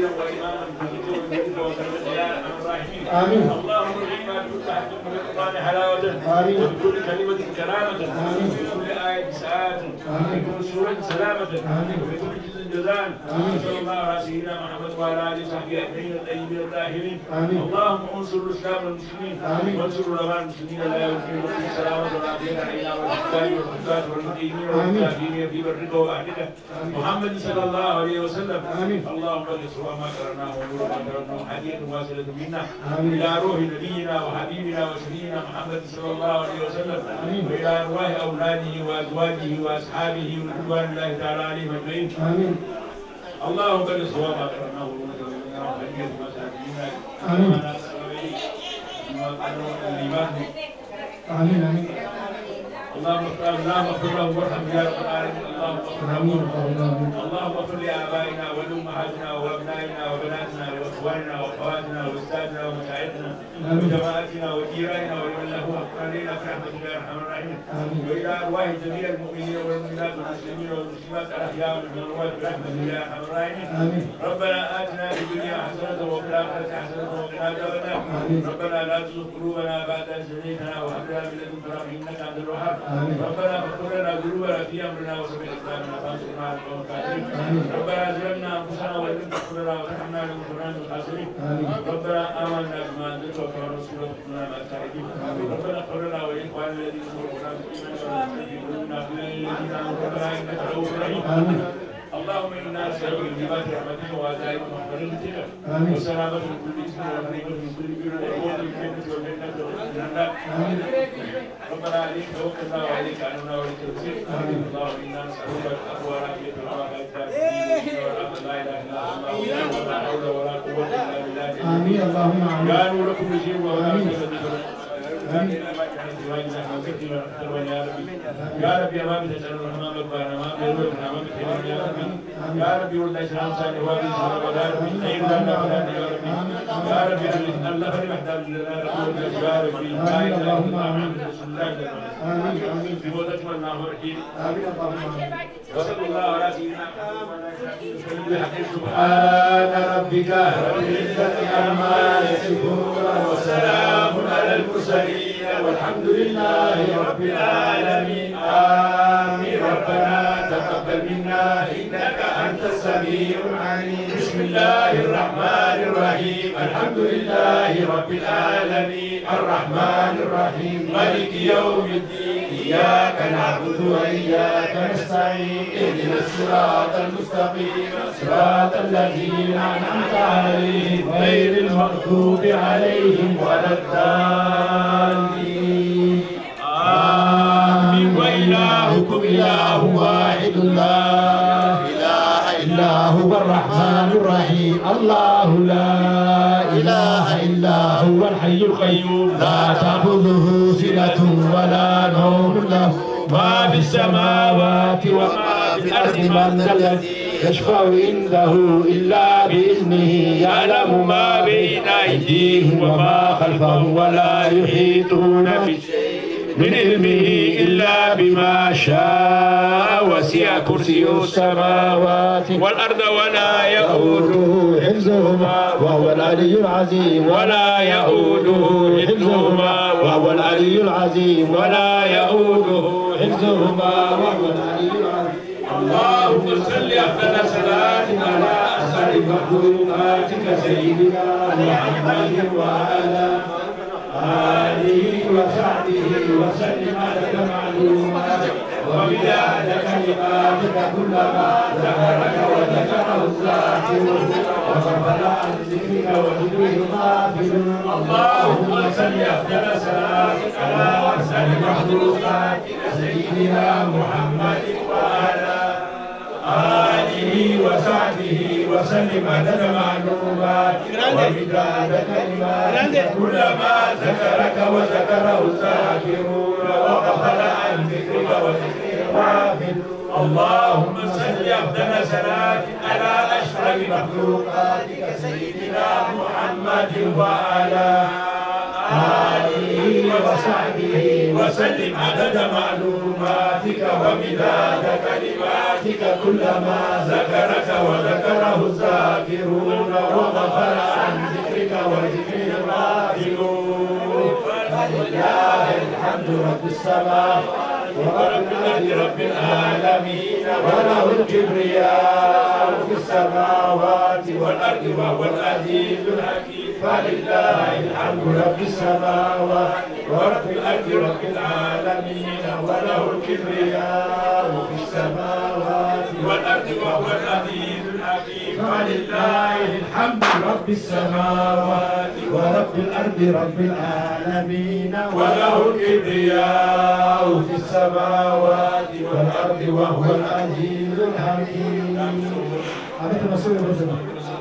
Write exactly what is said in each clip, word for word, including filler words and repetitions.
نبيا وإماما بذكرك وكرمك يا أرحم الراحمين. آمين. اللهم اجعلنا بكل حق من القرآن حلاوة آمين. وبكل كلمة كرامة آمين. وبكل آية سعادة آمين. وبكل سورة سلامة آمين. وبكل جزء جزاء. آمين. صلى الله على سيدنا محمد وعلى آله وصحبه أجمعين الطيبين الطاهرين. آمين. اللهم انصر الإسلام والمسلمين. آمين. وانصر علماء المسلمين لا يمكن لهم السلامة والعافية علينا والإحسان والحفاظ والمقيمين والمساكين في برك وبحرك. محمد صلى الله عليه وسلم. آمين. اللهم بلغ ما قرأناه ونور ما قرأناه حديث واصلة منا آمين. إلى روح نبينا وحبيبنا وشفينا محمد صلى الله عليه وسلم. آمين. وإلى أرواح أولاده وأزواجه وأصحابه ورضوان الله تعالى عليهم أجمعين. آمين. اللهم بلغ ما قرأناه ونور ما قرأناه حديث واصلة منا. آمين. آمين. آمين. اللهم اللهم اغفر لهم وارحم يا رب العالمين. اللهم اغفر لهم. اللهم اغفر لآبائنا ولأمهاتنا وأبنائنا وبناتنا وإخواننا وأخواتنا وأستاذنا ومشايخنا وجماعتنا وجيراننا ولمن له أقراننا برحمتك يا أرحم الراحمين. وإلى أرواح جميع المؤمنين والمؤمنات والمسلمين والمسلمات الأحياء والأموات برحمتك يا أرحم الراحمين. ربنا آتنا في الدنيا حسنة وفي الآخرة حسنة وقنا عذاب النار. ربنا لا تزغ قلوبنا بعد إذ هديتنا وهب لنا من لدنك رحمة إنك أنت الوهاب. ربنا اغفر لنا ذنوبنا في امرنا وثبت اقدامنا فانصرنا على القوم الكافرين. ربنا ظلمنا انفسنا وان لم تغفر لنا وترحمنا لنكونن من الخاسرين. ربنا امنا بما انزلت واتبعنا الرسول وكنا مع الشاهدين. ربنا اغفر لنا ولاخواننا الذين سبقونا بالايمان ولا تجعل في قلوبنا غلا للذين امنوا ربنا انك رؤوف رحيم. اللهم انا نسالك الجبات رحمتك وعزائم مغفرتك وسلامه من كل اسم وغنيمه من كل بر وقوه الجنه والجنه والجنه. ربنا عليك توكلنا وعليك عننا وعليك الوكيل. اللهم انا نسالك العفو والعافيه في الدين والعافيه لا اله الا الله ولا حول ولا قوه الا بالله. آمين. اللهم آمين. يا نور كل شيء وغنى آمين. يا ربي امام تجعل الرحمن ربنا ما بيرو الرحمن يا ربي. يا ربي والله سلام سالي وابي سلام ولا ربي خير لنا ولا يا ربي. يا ربي الله خير محتاج لنا ربي يا ربي. اللهم آمين. بسم الله الرحمن آمين. آمين. في موتك من الرحيم. آمين. اللهم آمين. وصلى الله على سيدنا محمد. سبحان ربك رب العزة عما يصفون وسلام على المرسلين والحمد لله رب العالمين. آمين. ربنا تقبل منا إنك أنت السميع العليم. بسم الله الرحمن الرحيم. الحمد لله رب العالمين الرحمن الرحيم مالك يوم الدين. إياك نعبد وإياك نستعين. اهدنا الصراط المستقيم صراط الذين أنعمت عليهم غير المغضوب عليهم ولا الضالين. آمين. وإلهكم إله واحد لا إله إلا هو الرحمن الرحيم. الله لا إله إلا هو الحي القيوم لا تأخذه سنة ولا نوم له ما في السماوات وما في الأرض. من ذا الذي يشفع عنده إلا بإذنه. يعلم ما بين أيديهم وما خلفهم ولا يحيطون بشيء من علمه إلا بما شاء. وسع كرسيه السماوات والأرض ولا يؤوده حفظهما وهو العلي العظيم. ولا يؤوده حفظهما وهو العلي العظيم. ولا يؤوده حفظهما وهو العلي العظيم. اللهم صل أفضل صلاة على أسعد مخلوقاتك سيدنا محمد وعلى آله وصحبه وسلم على معلوماتك وبداية كلماتك كلما ذكرك وذكره الذاكرون وغفل عن ذكرك وذكره الغافلون. اللهم صل أفضل صلاة على أحسن مخلوقاتك سيدنا محمد وعلى آله وصحبه وسلم عدد معلوماتك وبداية كلماتك كلما ذكرك وذكره الذاكرون وغفل عن ذكرك وذكره الغافلون. اللهم صل أفضل صلاة على أشرف مخلوقاتك سيدنا محمد وعلى آله وصحبه وسلم عدد معلوماتك ومداد كلماتك برحمتك كلما ذكرك وذكره الذاكرون وغفل عن ذكرك وذكر الغافلون. فلله الحمد رب السماء ورب الأرض رب العالمين وله الكبرياء في السماوات والأرض وهو العزيز الحكيم. فلله الحمد رب السماوات ورب الأرض رب العالمين وله الكبرياء في السماوات والأرض وهو العزيز الحكيم. فلله الحمد رب السماوات ورب الأرض رب العالمين وله الكبرياء في السماوات والأرض وهو العزيز الحكيم. عليك المسؤول والزمان.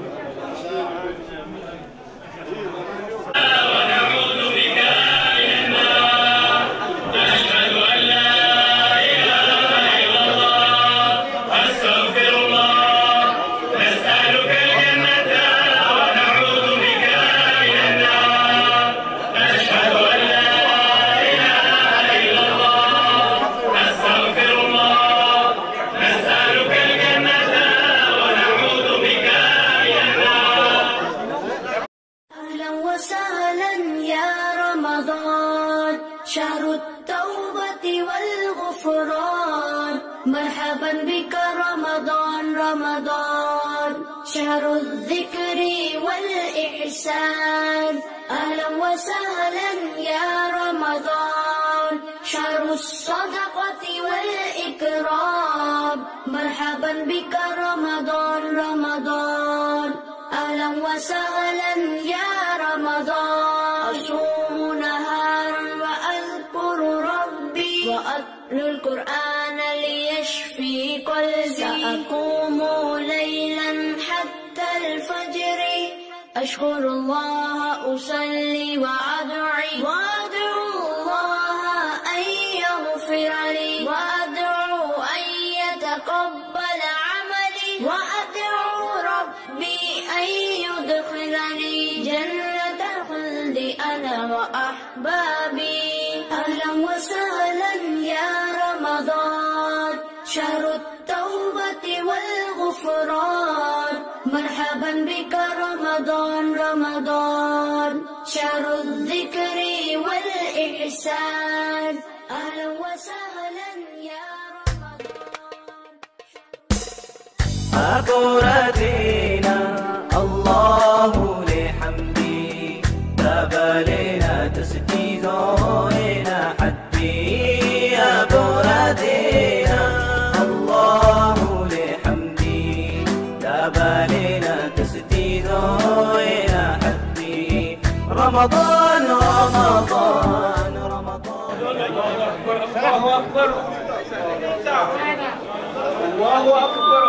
شهر التوبة والغفران مرحبا بك رمضان رمضان شهر الذكر والإحسان أهلا وسهلا يا رمضان شهر الصدقة والإكرام مرحبا بك رمضان رمضان أهلا وسهلا يا رمضان أصوم نهارا وأذكر ربي وأتلو القرآن ليشفي قلبي سأقوم ليلا حتى الفجر أشكر الله أصلي وأدعي وأدعو الله أن يغفر لي وأدعو أن يتقبل عملي وأدعو ربي أن يدخلني جنة الخلد أنا وأحبابي. أهلا وسهلا يا رمضان شهر التوبة والغفران مرحبا بك رمضان رمضان شهر الذكر والإحسان أهلا وسهلا يا رمضان. أقردينا الله لحمدي تبالينا تسجيزونا حدي أقردينا الله لحمدي تبالينا تسجيزونا حدي رمضان رمضان رمضان. الله أكبر الله أكبر الله أكبر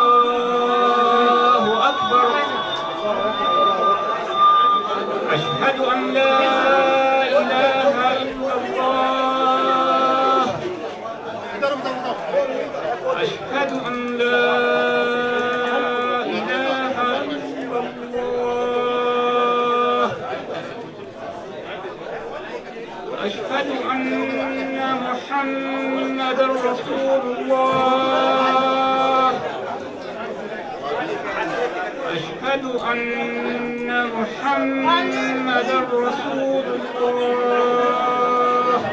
الله أكبر. أشهد أن لا إله إلا الله أشهد أن لا إله إلا الله أشهد أن محمدا رسول الله أشهد أن محمدا رسول الله.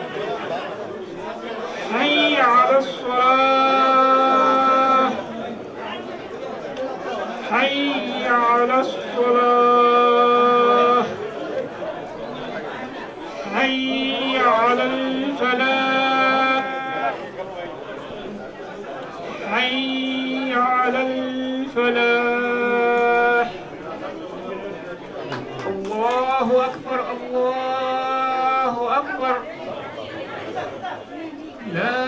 حي على الصلاة حي على الصلاة حي على الفلاح حي على الفلاح. الله أكبر الله أكبر. لا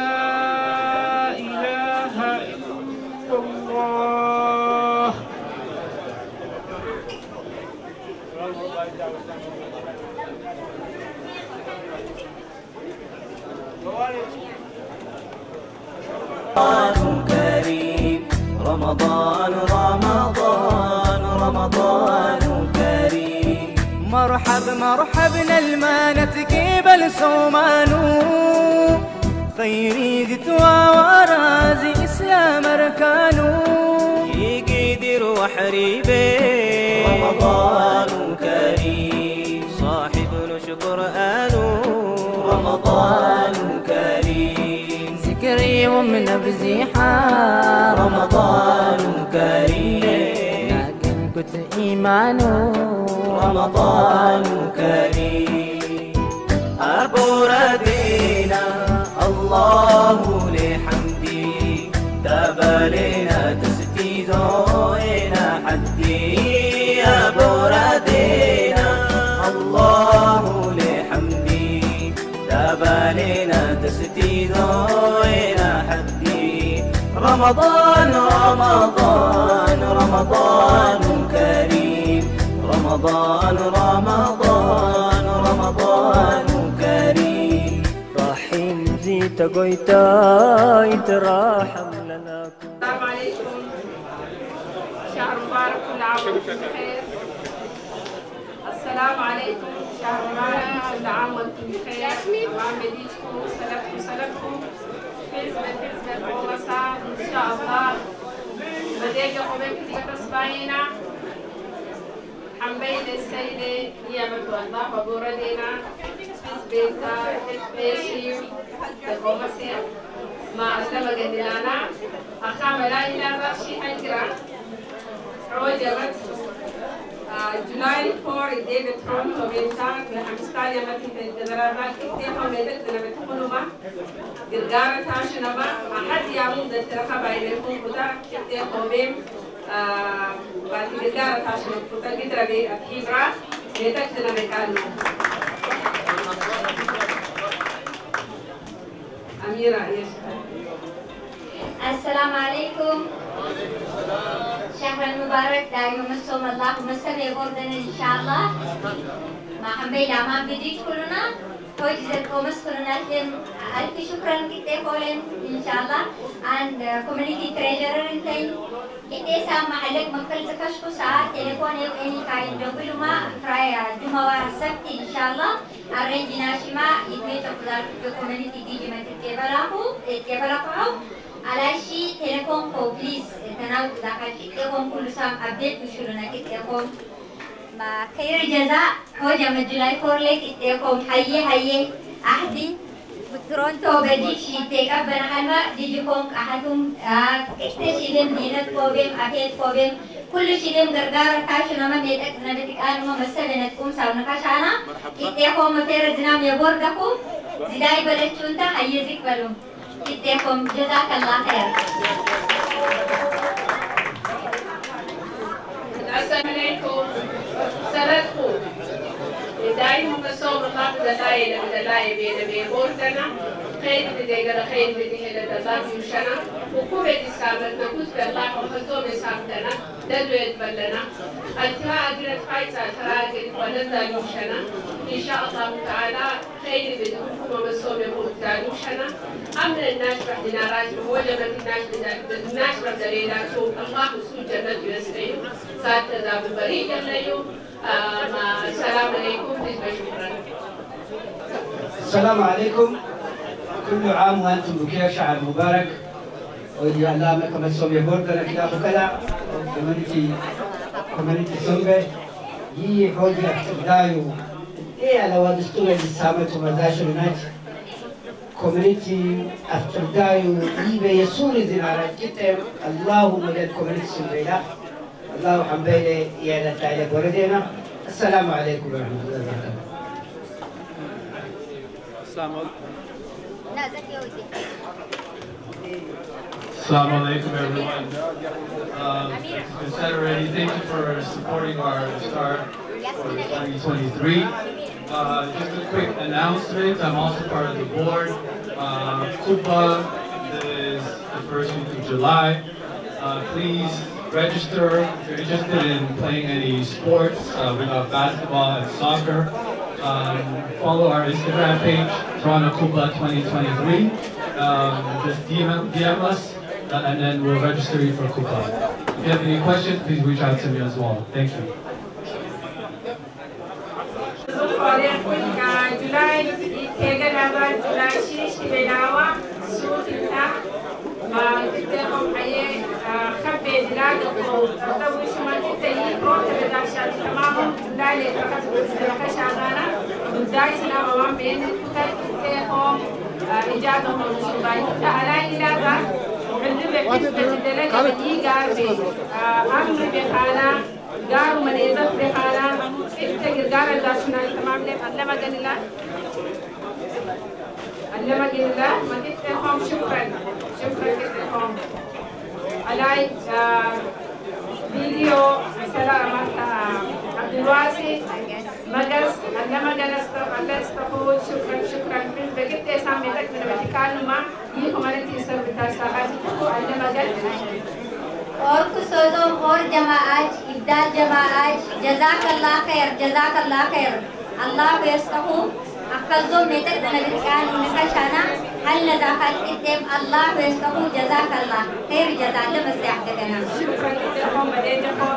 إله إلا الله. رمضان كريم رمضان رمضان رمضان كريم. مرحب مرحب نلمانة قبل سومانو خيري ذتوى ورازي إسلام وحريبي رمضان كريم صاحب نشكر آنو رمضان كريم ذكري ومن بزيحة رمضان كريم لكن كنت إيمانه رمضان كريم أبوردينا الله لحمدي تبالينا تستيزو إلى حدي أبوردينا الله لحمدي تبالينا تستيزو إلى حدي رمضان رمضان رمضان كريم رمضان رمضان رمضان كريم رحيم زيت قويتا يتراحم لنا. السلام عليكم، شهر مبارك كل عام وانتم بخير. السلام عليكم، شهر مبارك كل عام وانتم بخير. وعم بديتكم سلامكم سلامكم حزب حزب القومسة ان شاء الله. بديك قومين كتير تصبعينا حنبين السيدة نعمة الله وبوردنا حزبتا البيشي القومسة ما أسلم قدلانا أقام لا إله بخشي حجرة عوجبت جولاي فور ديفيد ترونتو بيتاك لحمستان يمتن الجدرات كتير ميدك لما تقولوا قرقارة تاشنبا أحد يعمل دترخا بايلكم كتا كتير قومين بعد قرقارة تاشنبا كتا قدر بي أكيبرا بيتك لما أميرة يشهد. السلام عليكم. شهر المبارك دائما مسوم الله ومسم يقولنا إن شاء الله. ما حنبي الأمام بديت كلنا. توجد الكومس كلنا لهم ألف شكرا كتير قولن إن شاء الله. and community treasurer انتين كتير سام محلك مكفل تكشكو ساعة تليفون يو أني كاين دوبلو ما فرايا جمعة السبت إن شاء الله. arrange ناشما يتوي تقدر community تيجي ما تتكبرهو تتكبرهو. على شيء تليفون كو بليز تناول داخل تليفون كل سام أبديت وشلونا تليفون ما خير جزاء هو جمع جولاي فور ليك تليفون حي حي أحدي بترونتو بدي شيء تكبر حلوة ديجيكم أحدهم اكتشفين دينات كوبيم أكيد كوبيم كل شيء من غرغارة كاشنا ما بيتك نبتك أنا ما مسألة نتكون ساونا كاشانا تليفون مفير جنام يبوردكم زداي بلشونتا حيزك بلوم كتيكم جزاك الله خير. السلام عليكم. سلامكم. دائما بصوم الله بدلاي بدلاي بين بين بورتنا خير بديجا خير بديه لله يوشنا وكل السامر نقول الله وخزوم سامتنا دلو يتبلنا التراء أجرت خايسة تراء أجرت ولدنا يوشنا إن شاء الله تعالى خير بديكم وبصوم بورتنا يوشنا أمر الناس بحدنا راجل وجبت الناس الناس بدليلات الله سوء جنة يسري سات ذا ببريد الليل. السلام عليكم شكرا. السلام عليكم، كل عام وانتم بخير، شهر مبارك ويجي الله لكم الصوم يبوردنا كده وكذا كوميونتي كوميونتي سومبي يي حوجي احتدايو ايه على ودستور السامت ومزاشر ناج كوميونتي احتدايو يبي يسوري زنارة كتير اللهم مدد كوميونتي سومبي لا الله حمبيلي يا لتايلة بوردنا. السلام عليكم ورحمة الله وبركاته. السلام عليكم. Assalamu alaikum everyone. Um, as you said already, thank you for supporting our start for twenty twenty-three. Uh, just a quick announcement, I'm also part of the board. Uh, Kupa is the first week of July. Uh, please register if you're interested in playing any sports. Uh, we got basketball and soccer. Um, follow our Instagram page, Toronto Kupa twenty twenty-three. Um, just D M, D M us uh, and then we'll register you for Kupa. If you have any questions, please reach out to me as well. Thank you. ما تتهم حياة خبي بلادكم شان تمام لا لي فقط بس شانانا داي سنا مام بين كتر تهم إجازة من السودان على إلى ذا عندما كتبت الدلالة بدي قاربي أمر بخانا قارو من إذا بخانا إنت قارا داشنا تمام لي علما قلنا علما قلنا ما تتهم شكرا شكرا تتهم على فيديو سلامة عبد الواسي مجلس علما جلس الله استقول شكرا شكرا بقيت سامي لك من المكان ما يهم أنا تيسر بتاع ساعات علما جلس और कुछ और जमाअत इब्दाल जमाअत जज़ाकल्लाह खैर जज़ाकल्लाह खैर अल्लाह बेस्तहु अक्कज़ो मेतक नबिकान नकशाना हल नज़ाफत इत्तेब अल्लाह बेस्तहु जज़ाकल्लाह खैर जज़ाल्लाह बस याहदना शुक्रान लكم मदीनकम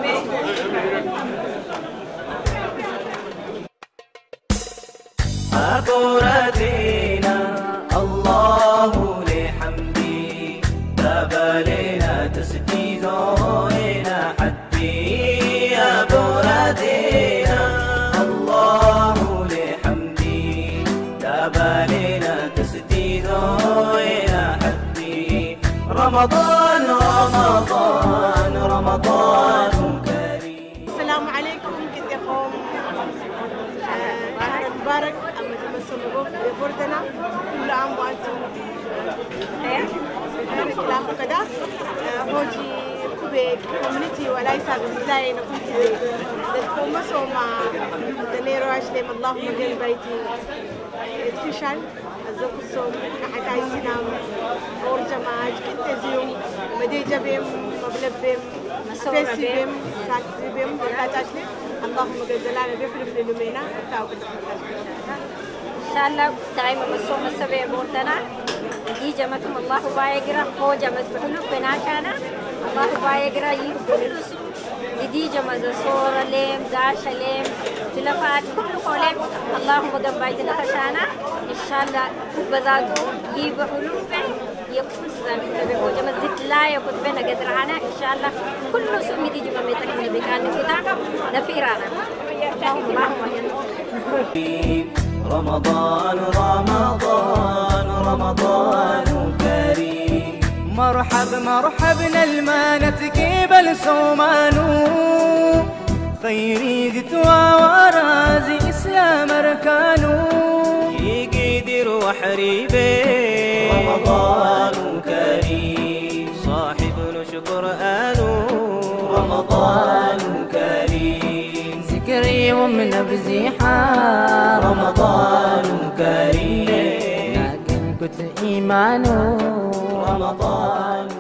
أقردينا الله لحمدي تبالينا تسجيزونا حدي أقردينا الله لحمدي تبالينا تسجيزونا حدي رمضان رمضان رمضان كريم. السلام عليكم كنتكم شهر مبارك أما تمسوا ببردنا كل عام وأنتم بخير بخير كلام كذا هوجي كوبي كوميونيتي وليس بالزاي نكون لكم مسوا مع دنيرو أجلم اللهم جل بيتي تفشل الزوج الصوم كحتى يسنام اور جماعة كنت زيوم مدي جبيم مبلبم سبيسيبم ساكتبم بتاعتني اللهم جل جلاله بيفرق للمينا تاو إن شاء الله دائما مصوم السبع بورتنا دي جمعكم الله بايقرا هو جمعت بحلوك بناكانا الله بايقرا يقول دي جمع زصور ليم زاش ليم تلفات كل قولهم اللهم دم بايتنا خشانا إن شاء الله بذاته يبحلوك يكون سامي هو جمع زيت لا يكون بينا قدرانا إن شاء الله كل سومي دي جمع ميتك بكان نفتاك نفيرانا اللهم رمضان رمضان رمضان كريم مرحب مرحبنا المانتك بالسومانو خيري ذتوى ورازي إسلام أركانو يقدر وحريبي رمضان كريم صاحب نشكر آنو رمضان كريم ذكري ومن بزيحة رمضان كريم لكن كنت إيمانه رمضان